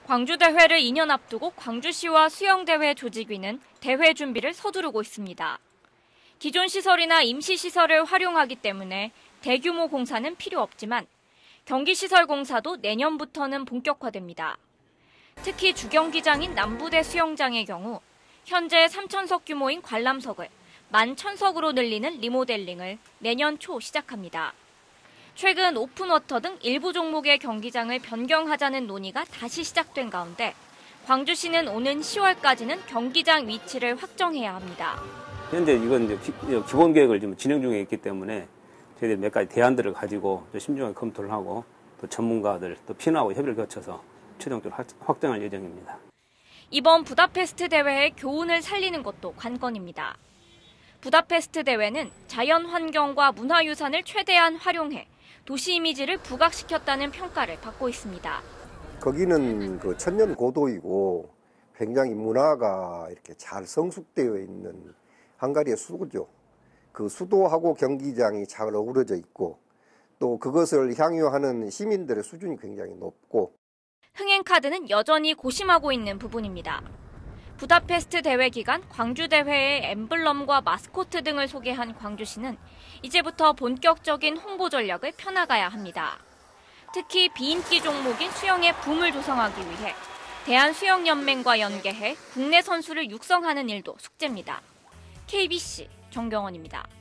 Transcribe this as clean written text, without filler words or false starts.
광주대회를 2년 앞두고 광주시와 수영대회 조직위는 대회 준비를 서두르고 있습니다. 기존 시설이나 임시시설을 활용하기 때문에 대규모 공사는 필요 없지만 경기시설 공사도 내년부터는 본격화됩니다. 특히 주경기장인 남부대 수영장의 경우 현재 3,000석 규모인 관람석을 11,000석으로 늘리는 리모델링을 내년 초 시작합니다. 최근 오픈워터 등 일부 종목의 경기장을 변경하자는 논의가 다시 시작된 가운데 광주시는 오는 10월까지는 경기장 위치를 확정해야 합니다. 현재 이건 이제 기본 계획을 지금 진행 중에 있기 때문에 저희들이 몇 가지 대안들을 가지고 신중하게 검토를 하고 또 전문가들 또 피나하고 협의를 거쳐서 최종적으로 확정할 예정입니다. 이번 부다페스트 대회의 교훈을 살리는 것도 관건입니다. 부다페스트 대회는 자연 환경과 문화유산을 최대한 활용해 도시 이미지를 부각시켰다는 평가를 받고 있습니다. 거기는 그 천년 고도이고 굉장히 문화가 이렇게 잘 성숙되어 있는 헝가리의 수도죠. 그 수도하고 경기장이 잘 어우러져 있고 또 그것을 향유하는 시민들의 수준이 굉장히 높고 흥행카드는 여전히 고심하고 있는 부분입니다. 부다페스트 대회 기간 광주대회의 엠블럼과 마스코트 등을 소개한 광주시는 이제부터 본격적인 홍보 전략을 펴나가야 합니다. 특히 비인기 종목인 수영의 붐을 조성하기 위해 대한수영연맹과 연계해 국내 선수를 육성하는 일도 숙제입니다. KBC 정경원입니다.